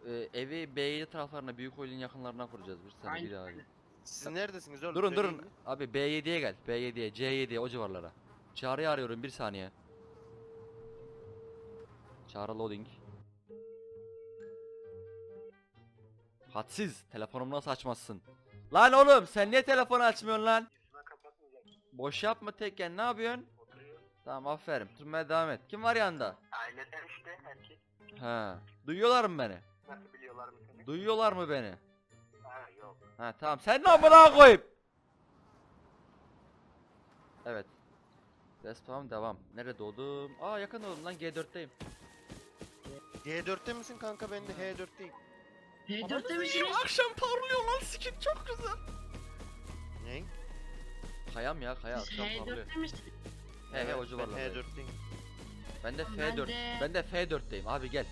Evi B7 taraflarına, büyük oyunun yakınlarına kuracağız bir sene bir daha. Siz neredesiniz oğlum? Durun Söyleyin. abi, B7'ye gel, B7'ye, C7'ye, o civarlara. Çağrı'yı arıyorum, bir saniye. Çağrı loading. Hadsiz, telefonumu nasıl açmazsın? Lan oğlum, sen niye telefonu açmıyorsun lan? Boş yapma tekken, ne yapıyorsun? Tamam, aferin, tutmaya devam et. Kim var yanında? Aileden işte erkek. Ha, duyuyorlar mı beni? Nasıl biliyorlar mı seni? Duyuyorlar mı beni? Ha yok. Ha tamam, sen ne amına koyayım? Evet. Respawn devam. Nerede doğdum? Aa, yakın doğdum lan, G4'teyim. G4'te misin kanka? Ben de H4'teyim. H4'te misiniz? Akşam parlıyor lan, skin çok güzel. Ne? Kayam ya, kaya Siz akşam parlıyor. H4'te misiniz? He o Ben civarlardayım. H4'teyim. Ben de Ben F4. de- Ben de F4'teyim abi, gel.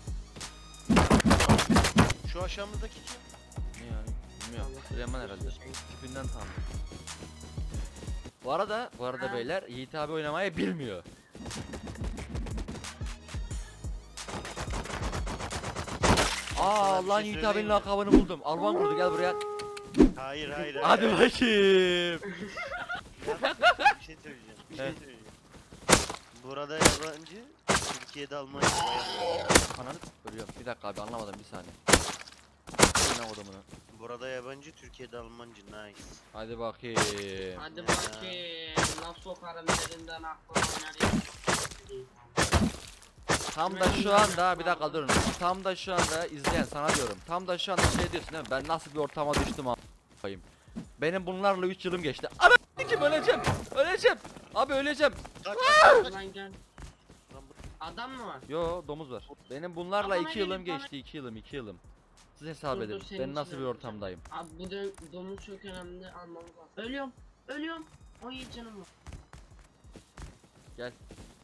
Şu aşağımızdaki kim? Ne yani? Bilmiyorum. Süleyman herhalde. Tipinden tanıdım. Bu arada Ha. beyler, Yiğit abi oynamayı bilmiyor. Aa bir lan, şey Yiğit söyleyeyim abinin mi? lakabını buldum. Alman kurdu, gel buraya. Hayır hayır. Hadi bakayım. Bir şey söyleyeceğim. Bir şey He. söyleyeceğim. Burada yabancı, Türkiye'de Almanca. Ananı ölüyorum. Bir dakika abi, anlamadım, bir saniye. Oynamadım bunu. Burada yabancı, Türkiye'de Almanca. Nice. Hadi bakayım. Hadi bakayım. Laf sokarım derinden aklına oynar ya. Tam da şu anda, bir dakika durun. Tam da şu anda izleyen sana diyorum. Tam da şu anda şey diyorsun değil mi? Ben nasıl bir ortama düştüm a**ayım. Benim bunlarla 3 yılım geçti. Ana kim, öleceğim. Öleceğim. Abi öleceğim. Lan gel. Adam mı var? Yo, domuz var. Benim bunlarla Bana 2 yılım gelin, bana- geçti. 2 yılım, 2 yılım. Siz hesap Dur, edin. dur, senin Ben nasıl için bir öleceğim. ortamdayım. Abi bu domuz çok önemli, almamız lazım. Ölüyorum. Ölüyorum. 17 canım var. Gel.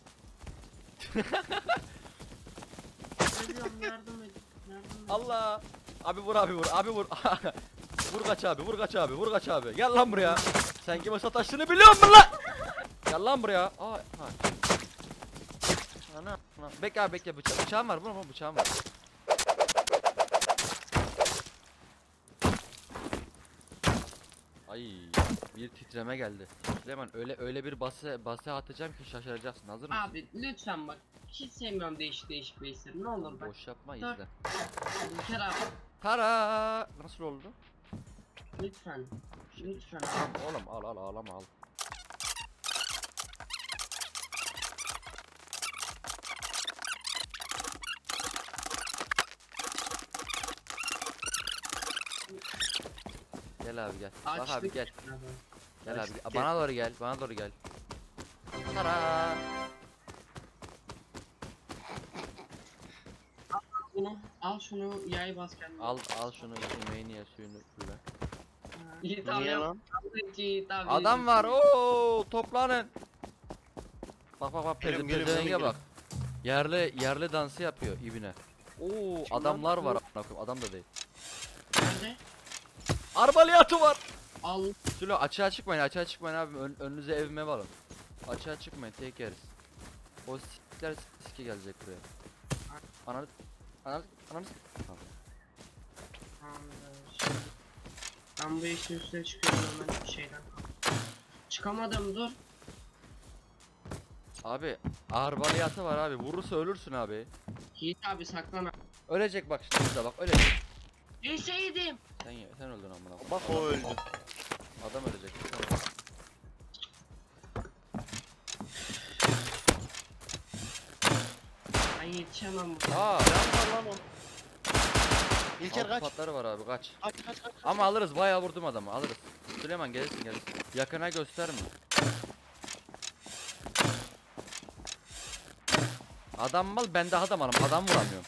Ölüyorum, yardım edin. Yardım edin. Allah. Abi vur, abi vur. Abi vur. Vur kaç abi, vur kaç abi, vur kaç abi. Gel lan buraya. Sen kime sataştığını biliyor musun lan? Gel lan buraya. Aa, ha. Ana. Bekle abi, bekle, bıçağım var, bu bıçağım var. Ay, bir titreme geldi. Süleyman, öyle bir base atacağım ki şaşıracaksın. Hazır mısın? Abi lütfen bak. Hiç sevmiyorum değişik base'leri. Ne olur bak. Boş yapma, Dur. izle. İlker abi. Tara! Nasıl oldu? Lütfen. Lütfen. Tamam oğlum, al ağlama al. Gel abi, gel. Bak abi, gel. Gel abi. Açtık, Bana doğru gel. Bana doğru gel. Tara! Bunu al, şunu yay bas kendine. Al şunu, yemeğini ye, suyunu kuyla. Yiğit Niye abi. lan? Yiğit abi. Adam var. Oo, toplanın. Bak Geliyorum, geliyorum, pezevenge geliyorum. bak. Yerli dansı yapıyor ibine. Oo, Kim adamlar lan? var. Adam da değil. Nerede? Arbaliyatı var. Al. Sülo, açığa çıkmayın abi. Önünüze evime varın. Açığa çıkmayın, tek yeriz. O sikler siki gelecek buraya. Ananı. Tamam. Tamamdır. Ben bu işin üstüne çıkıyorum hemen bir şeyden. Çıkamadım, dur. Abi arbaliyatı var abi. Vurursa ölürsün abi. Yiğit abi saklan. Ölecek bak şimdi, burada bak, ölecek. Düşeydim. Sen öldün amına. Bak o öldü. Adam ölecek. Sen öl. Ben yetişemem bu. Aa, Can var lan o. İlker altı kaç. patları var abi, kaç. Kaç. Ama alırız, bayağı vurdum adamı, alırız. Süleyman gelirsin. Yakına gösterme. Adam mal, ben daha da malım, adam vuramıyorum.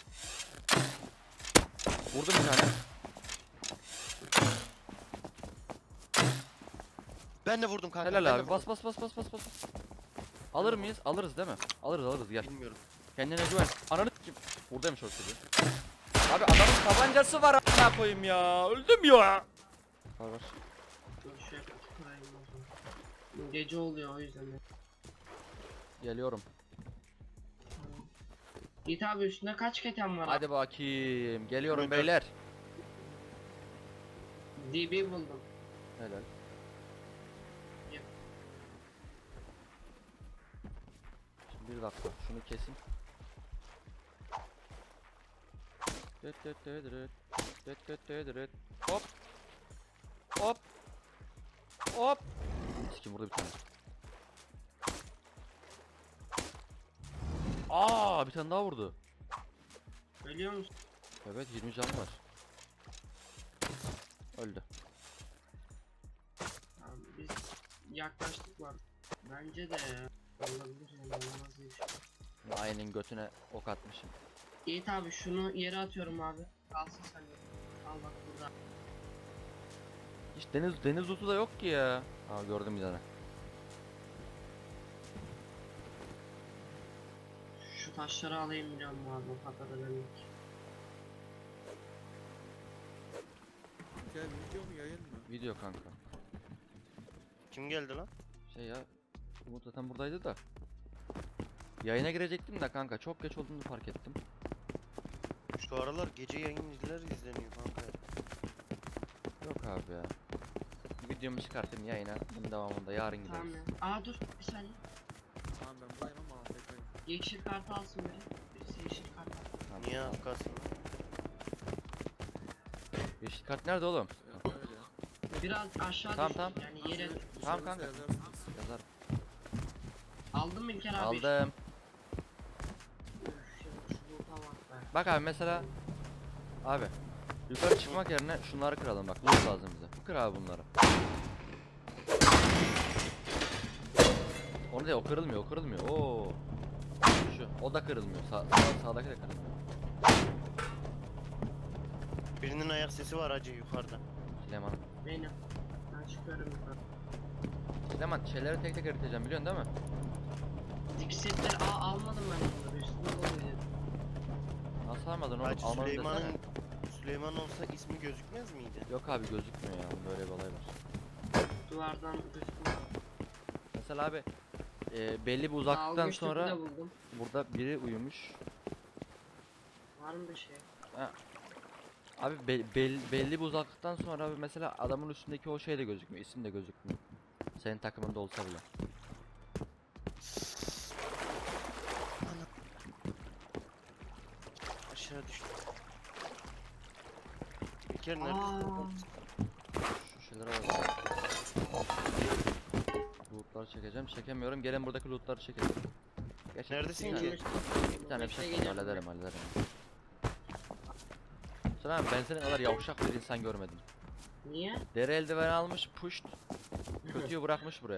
Vurdum bir tane. Ben de vurdum kanka. Helal ben de abi, vurdum. bas. Alır mıyız? Alırız değil mi? Alırız, gel. Bilmiyorum. Kendine güven. Ananı kim? Buradaymış o çocuğu. Abi adamın tabancası var, a**ına koyayım ya. Öldüm ya. Var. Dur şöyle tutayım o zaman. Gece oluyor o yüzden. Geliyorum. Yiğit abi üstünde kaç keten var? Hadi bakayım. Geliyorum Hadi. beyler. DB buldum. Helal. Yap. Şimdi bir dakika şunu kesin. Hop. Hop. Hop. Sikim burada bir tane. Bir tane daha vurdu. Ölüyor musun? Evet 20 can var. Öldü. Tamam, biz yaklaştık var. Bence de ya. Olabilir yani olmaz diye düşünüyorum. Aynen götüne ok atmışım. Yiğit abi şunu yere atıyorum abi. Kalsın sen de. Al bak burada. Hiç deniz lootu da yok ki ya. Gördüm bir tane. Şu taşları alayım biliyorum abi. O kadar önemli. Gel video mu yayın mı? Video kanka. Kim geldi lan? Şey ya. Umut zaten buradaydı da. Yayına girecektim de kanka çok geç olduğunu fark ettim. Şu aralar gece yayıncılar izleniyor kanka. Yok abi ya. Videomu çıkartayım yayına. Bunun devamında yarın Tamam gideriz. ya. Dur bir saniye. Tamam ben buradayım ama AFK'yim. Yeşil kartı alsın beni. Birisi yeşil kart al. Tamam, Niye tamam. kalsın? Yeşil kart nerede oğlum? Öyle ya. Biraz aşağı Tamam, düş. tamam. Yani yere Tamam Dışarıda kanka. yazarsınız. Yazar. aldın mı İlker abi? Aldım. Üf, ya, şu loot'a bak be. Bak abi mesela. Abi. Yukarı çıkmak yerine şunları kıralım bak. Loot lazım bize. Kır abi bunları. Onu değil o kırılmıyor o kırılmıyor. Oo. Şu o da kırılmıyor. Sağdaki de kırılmıyor. Birinin ayak sesi var hacı yukarıda. Süleyman. Benim. Ben çıkıyorum yukarı. Süleyman şeyleri tek tek eriteceğim biliyorsun değil mi? Diksetleri almadım ben onları. Üstüne koyuyorum. Nasıl almadın oğlum? Hacı Almadın desene. Süleyman olsa ismi gözükmez miydi? Yok abi gözükmüyor ya. Böyle bir olay var. Duvardan üstüne. Mesela abi belli bir uzaklıktan Dalgıç topu sonra da buldum. burada biri uyumuş. Var mı bir şey? Abi belli bir uzaklıktan sonra abi mesela adamın üstündeki o şey de gözükmüyor. İsim de gözükmüyor. Senin takımında olsa bile. Aşağı düştü. İlker Aa. neredesin? Şu şeyleri alalım. Lootları çekeceğim. Çekemiyorum. Gelin buradaki lootları çekelim. Geç, Neredesin bir ki? tane- Bir tane bir şey hallederim. Sıra ben senin kadar yavşak bir insan görmedim. Niye? Deri eldiven almış, pushed. Kötüyü bırakmış buraya.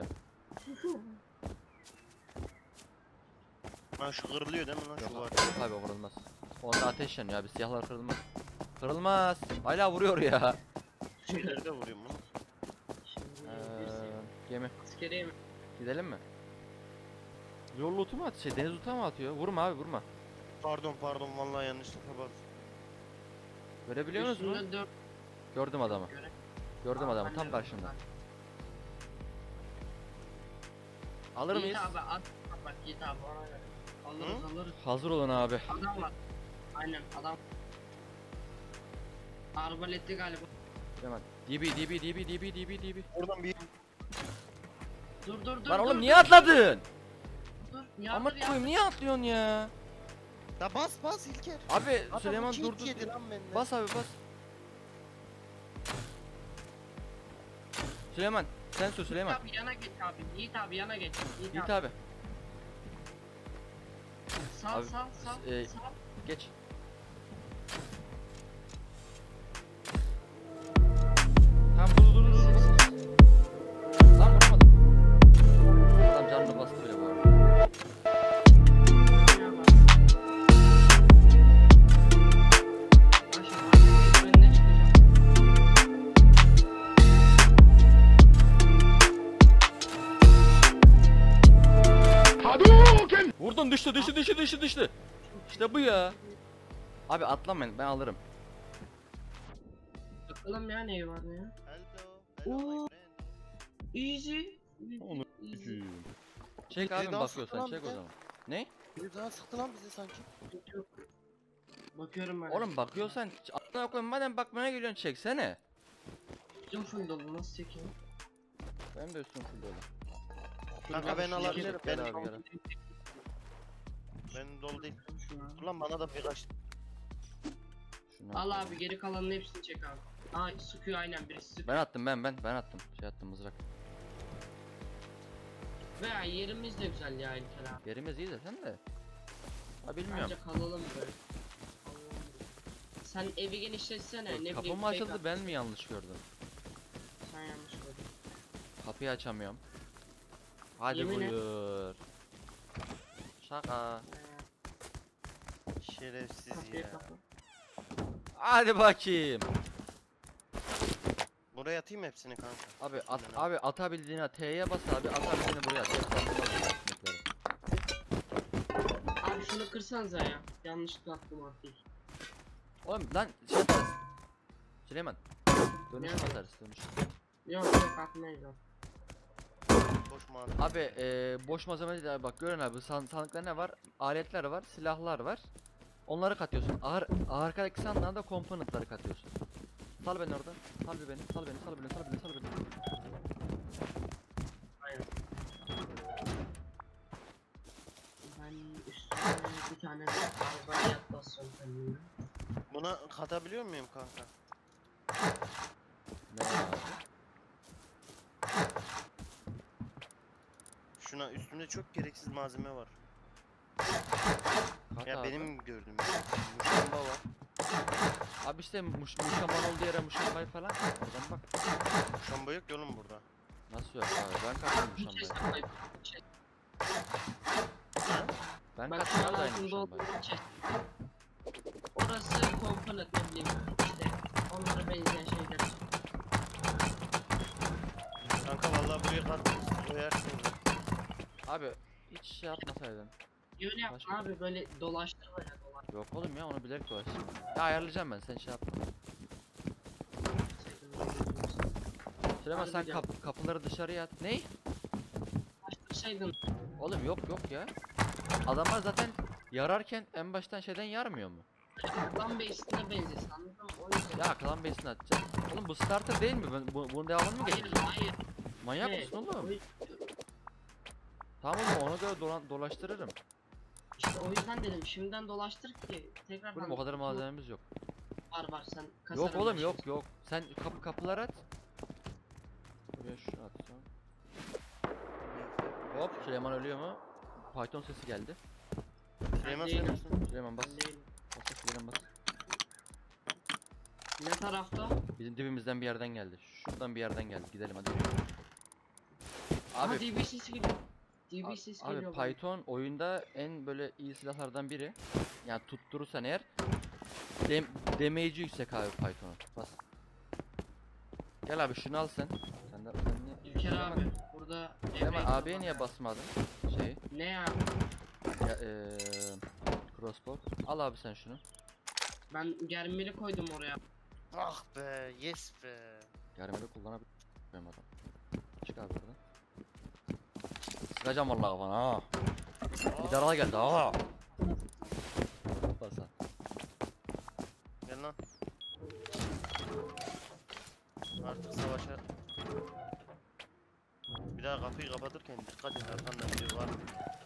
Lan şu kırılıyor değil mi lan şu var? Yok abi kırılmaz. Onda ateş yanıyor abi siyahlar kırılmaz. Kırılmaz. Hala vuruyor ya. Şeyleri de vuruyorum lan. Şimdi Ee, birisi. gemi. Askeriye mi? Gidelim mi? Yol lootu mu atıyor? Deniz lootu mu atıyor? Vurma abi vurma. Pardon vallahi yanlışlıkla bak. Görebiliyor musun? Üstünde 4 Gördüm adamı. göre. Gördüm Aa, adamı ben tam de karşımda. gördüm. Alır mıyız? Yiğit abi at bak Yiğit abi ona göre. Alırız. Hazır olun abi. Adam var. Aynen adam. Arbaletli galiba. Hemen. DB. Oradan bir Dur. Lan oğlum dur, niye atladın? Dur. Ama koyayım niye atlıyorsun ya? da bas İlker. Abi Adam Süleyman iki durdu. yedi lan benden. Bas abi bas. Süleyman sen sür Süleyman. Yiğit abi yana geç abi. Yiğit abi yana geç. Yiğit abi Sal Abi, sal. sal. geç. Tamam dur. Lan vuramadım. Adam canını bastı bile bu arada. Önüne çıkacağım. Vurdun düştü. İşte bu ya. Abi atlamayın ben alırım. Bakalım ya ne var ya. Hello Oo. my friend. Easy. Onu Easy. Çek Bir abi daha bakıyorsan sıkılan çek bir o de. zaman. Ne? Biri daha sıktı lan bizi sanki. Yok. Bakıyorum ben. Oğlum bakıyorsan aklına koyayım, madem bakmaya geliyorsun çeksene. Bizim full dolu nasıl çekeyim? Benim de üstüm full dolu. Kanka ben alabilirim. Gel Ben, abi gel. ben dolu değil. Şunu. Ulan bana da birkaç. Şunu Al at. abi geri kalanın hepsini çek abi. Aa sıkıyor aynen birisi sıkıyor. Ben attım ben attım. Şey attım mızrak. Veya yerimiz de güzel ya İlker abi. Yerimiz iyi zaten de. Ha bilmiyorum. Bence kalalım böyle. Sen evi genişletsene ne Kapı bileyim. mı fake açıldı, at. ben mi yanlış gördüm? Sen yanlış gördün. Kapıyı açamıyorum. Hadi Yemin et. buyur. Şaka. Şerefsiz Kapıyı ya. kapa. Hadi bakayım. Buraya atayım hepsini kanka. Abi at, Üstünden abi atabildiğine T'ye bas abi, atabildiğine buraya at. Abi şunu kırsanıza ya. Yanlışlıkla attım artık. Oğlum lan şey atarız. Süleyman. Dönüş Ne? atarız dönüş. Yok yok atmayız abi. Boş mantık. Abi boş malzeme değil abi, bak görün abi, sandıkta ne var? Aletler var, silahlar var. Onları katıyorsun. Arkadaki sandığa da komponentleri katıyorsun. Sal beni oradan. Sal bir beni. Sal beni. Sal beni. Sal beni. Sal beni. Aynen. Ben üstüne bir tane de karbonhidrat basıyorum kendime. Buna katabiliyor muyum kanka? Ne abi? Şuna üstümde çok gereksiz malzeme var. Kat Ya abi. benim gördüğüm. Muşamba var. Abi işte muşamban olduğu yere muşambayı falan kat. Oradan bak. Muşamba yok ya oğlum burada. Nasıl yok abi? Ben kattım Bir muşambayı. chest koy, bir chest. Ben Bak kattım şu an abi aynı altında muşambayı. olduğu chest. Orası komponent ne bileyim işte onlara benzeyen şeyler. Kanka vallahi buraya kat koyarsın. Abi hiç şey yapmasaydın. Öyle yapma Başka- abi böyle dolaştır böyle dolaş. Yok oğlum ya, onu bilerek dolaşacağım. Ya ayarlayacağım ben, sen şey yapma. Süleyman sen Harbiden. kapıları dışarıya at. Ney? Dolaştırsaydın. Oğlum yok ya. Adamlar zaten yararken en baştan şeyden yarmıyor mu? Lan base'ine benzesin anladın mı? O yüzden. Ya klan base'ini atacağım. Oğlum bu starter değil mi? Bunun devamını mı Hayır gelecek? hayır. Manyak Evet, mısın oğlum? o- Tamam oğlum, ona göre dolaştırırım. İşte o yüzden dedim şimdiden dolaştır ki tekrardan. Oğlum o kadar malzememiz yok. Var sen kasarım. Yok oğlum ben yok şimdi. yok. Sen kapılar at. Buraya şunu atsam. Hop, Süleyman ölüyor mu? Python sesi geldi. Süleyman değilim. sen misin? Süleyman bas. Ben değilim. Bas Süleyman bas. Ne tarafta? Bizim dibimizden bir yerden geldi. Şuradan bir yerden geldi. Gidelim hadi. Aha Abi DB sesi geliyor. DB sesi Abi geliyor. bana. Python oyunda en böyle iyi silahlardan biri. Yani tutturursan eğer damage'i yüksek abi Python'un. Bas. Gel abi şunu al sen. Sen niye? İlker Süleyman- abi burada Süleyman devreye abiye girdi niye bak. basmadın? Şeyi. Ne abi? Ya crossbow. Al abi sen şunu. Ben germeli koydum oraya. Ah be, yes be. Yarımda kullanabilirim adam. Çık abi buradan. Sıkacağım vallahi kafana ha. Bir darala geldi ha. Bas al. Gel lan. Artık savaşa. Bir daha kapıyı kapatırken dikkat et, arkanda biri var.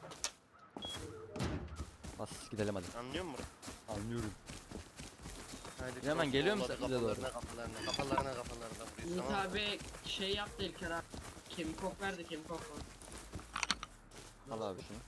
Bas gidelim hadi. Anlıyor musun? Anlıyorum. Haydi Hemen geliyor musun kapılarına, bize doğru? Kapılarına vuruyoruz, Ümit tamam mı? abi şey yaptı İlker abi. Kemikok verdi kemikok var. Al abi şunu.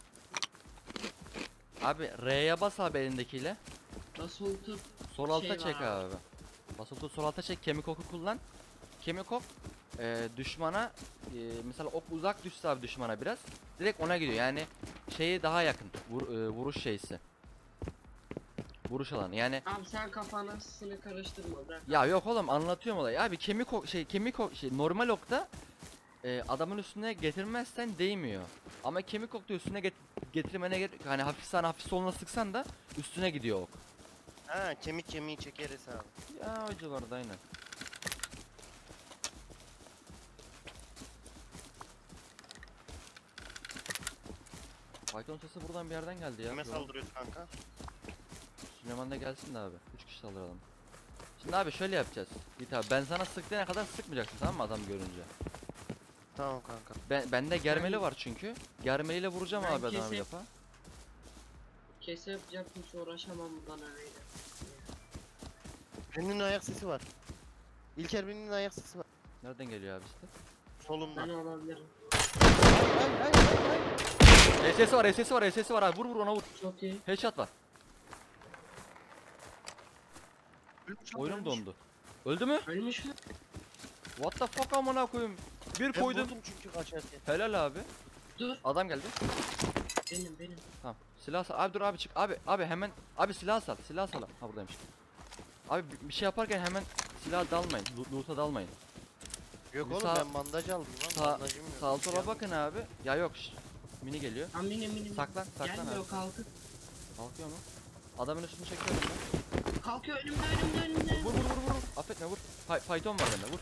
Abi R'ye bas abi elindekiyle. Nasıl tut? Sol alta Şey çek var abi. abi. Basılı tut, sol alta çek, kemik oku kullan. Kemik ok düşmana mesela ok uzak düşse abi düşmana biraz direkt ona gidiyor. Yani şeyi daha yakın. Vuruş şeysi. Vuruş alanı. Yani Abi sen kafanı karıştırma bırak. ya yok oğlum, anlatıyorum olayı. Abi kemik ok normal okta adamın üstüne getirmezsen değmiyor. Ama kemik okta üstüne getirmene gerek, hani hafif sana hafif soluna sıksan da üstüne gidiyor ok. Ha, kemiği çekeriz abi. Ya o civarda aynen. Python sesi buradan bir yerden geldi ya. Kime Şu an. saldırıyoruz kanka? Süleyman da gelsin de abi. 3 kişi saldıralım. Şimdi abi şöyle yapacağız. Git abi, ben sana sıktığına kadar sıkmayacaksın, tamam mı, adam görünce. Tamam kanka. Bende germeli var çünkü. Germeliyle vuracağım Ben abi adamı bir kesip- defa. Kese yapacak hiç uğraşamam buradan öyle. Birinin ayak sesi var. İlker birinin ayak sesi var. Nereden geliyor abi işte? Solumda. Ben olabilirim. Hayır. SS var, SS var, SS var abi. Vur ona vur. Çok iyi. Headshot var. Ölmüş, Oyunum ölmüş. dondu. Öldü mü? Ölmüş mü? What the fuck amına koyayım. Bir Ben koydum. vurdum çünkü kaçarken. Helal abi. Dur. Adam geldi. Benim. Tamam. Silah sal. Abi dur abi çık. Abi hemen. Abi silah sal. Silah sal. Ha buradaymış. Abi bir şey yaparken hemen silah dalmayın. Loot'a dalmayın. Yok Bir oğlum sağ- ben bandaj aldım lan. Sağ, Bandajım yok. sağ sola bakın abi. Ya yok. Mini geliyor. Lan benim. Saklan Gelmiyor abi. kalkıp. Kalkıyor mu? Adamın üstünü çekiyorum ben. Kalkıyor önümde. Vur. Affetme vur. Python var bende vur.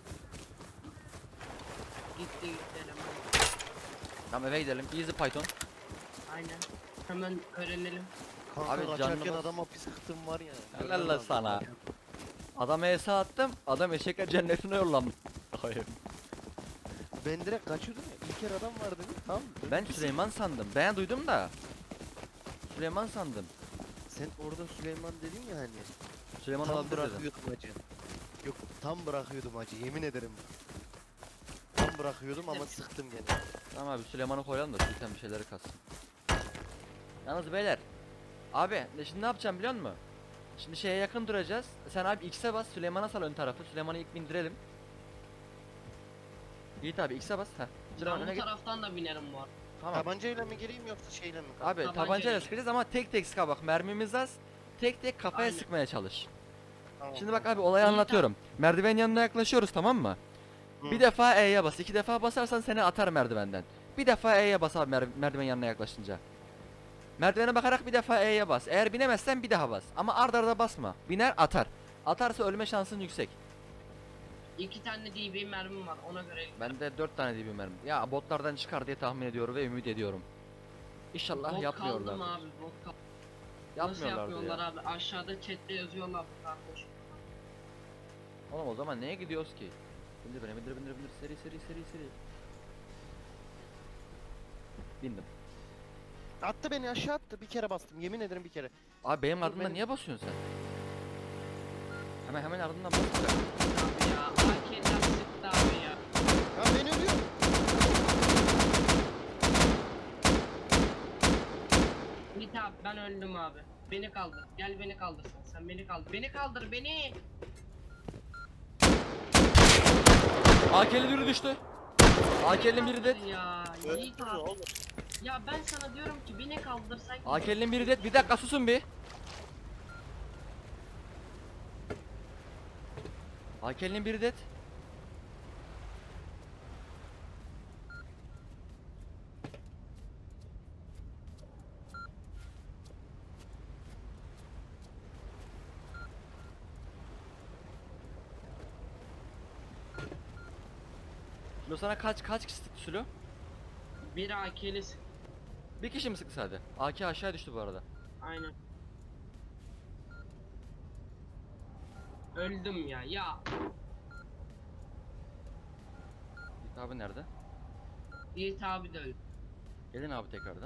Gitti eleman. Tamam eve gidelim. Easy Python. Aynen. Hemen öğrenelim. Kanka Abi kaçarken canlı bas- adama bir sıktım var ya. Helal görmem lan lazım. sana. Adama ESA attım. Adam eşekler cennetine yollanmış. Hayır. Ben direkt kaçıyordum ya. İlker adam vardı değil mi? Tamam mı? Ben Süleyman sandım. Ben duydum da. Süleyman sandım. Sen orada Süleyman dedin ya hani. Süleyman Tam olabilir dedim. bırakıyordum acı. Yok tam bırakıyordum acı yemin ederim. Tam bırakıyordum ama sıktım gene. Tamam abi Süleyman'ı koyalım da Sultan bir şeyleri katsın. Yalnız beyler. Abi şimdi ne yapacağım biliyor musun? Şimdi şeye yakın duracağız. Sen abi X'e bas, Süleyman'a sal ön tarafı. Süleyman'ı ilk bindirelim. Yiğit abi X'e bas. Heh. Süleyman Ben öne bu git. taraftan da binerim var. Tamam. Tabancayla mı gireyim yoksa şeyle mi? kanka? Abi Tabancayla tabancayla gir. sıkacağız ama tek sıka bak. Mermimiz az. Tek kafaya Aynen. sıkmaya çalış. Tamam, Şimdi bak tamam. abi olayı İyi, anlatıyorum. Merdivenin yanına yaklaşıyoruz, tamam mı? Hı. Bir defa E'ye bas. 2 defa basarsan seni atar merdivenden. Bir defa E'ye bas abi merdiven yanına yaklaşınca. Merdivene bakarak bir defa E'ye bas. Eğer binemezsen bir daha bas. Ama ard arda basma. Biner atar. Atarsa ölme şansın yüksek. 2 tane DB mermim var ona göre. Bende 4 tane DB mermi. Ya botlardan çıkar diye tahmin ediyorum ve ümit ediyorum. İnşallah Bot yapmıyorlar. kaldım abi bot kaldım. Nasıl Yapmıyorlardı yapıyorlar ya. abi? Aşağıda chatte yazıyorlar bu kardeş. Oğlum o zaman neye gidiyoruz ki? Bindir beni bindir. Seri. Bindim. Attı beni aşağı attı. Bir kere bastım. Yemin ederim bir kere. Abi benim Dur, ardımdan benim- niye basıyorsun sen? Hemen ardından bas. Abi ya AK'den sıktı abi ya. Ya ben ölüyorum. Git abi ben öldüm abi. Beni kaldır. Gel beni kaldır sen beni kaldır. Beni kaldır beni. AK'li biri düştü. AK'linin biri dead. Ya Yiğit Öldü abi. oğlum. Ya ben sana diyorum ki beni kaldır sen. AK'linin biri dead. Bir dakika susun bir. AK'linin biri dead. Sülo sana kaç kişi sıktı Sülo? Bir AK'li sık. Bir kişi mi sıktı sadece? AK aşağı düştü bu arada. Aynen. Öldüm ya. Yiğit abi nerede? Yiğit abi de öldü. Gelin abi tekrardan.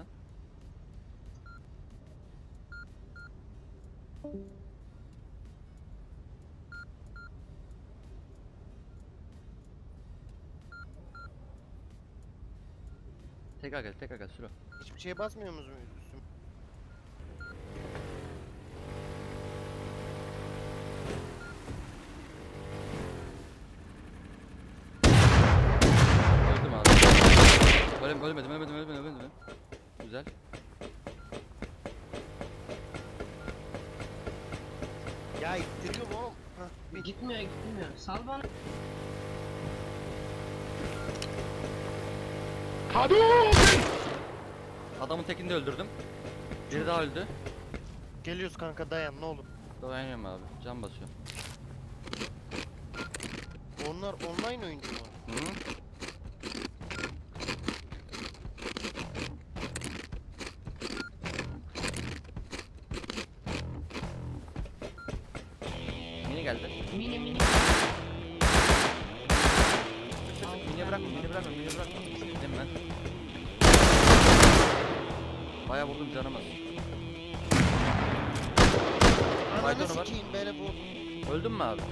Tekrar gel Sülo. Hiçbir şeye basmıyor musunuz üstüme? Öldüm abi. Ölmedim. Güzel. Ya ittiriyorum oğlum. Hah, bir Gitmiyor. Sal bana. Adamın tekini de öldürdüm. Biri daha öldü. geliyoruz kanka dayan ne olur. Dayanıyorum abi. Can basıyor. Onlar online oyuncu mu? Hı? geldi. Mini. Mini bırakma. Gittim ben. Baya vurdum canımız. Ananı Maydanoz var. sikeyim beni bu. Öldün mü abi?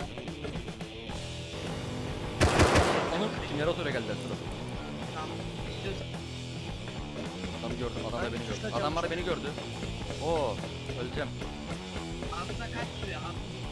Onun generatöre geldiler sıra. Tamam. İstiyorsan. Adamı gördüm, adam da Ben beni gördü. tuşla Adamlar da beni gördü. Oo, öleceğim. Hafıza kaç sürüyor? Hafıza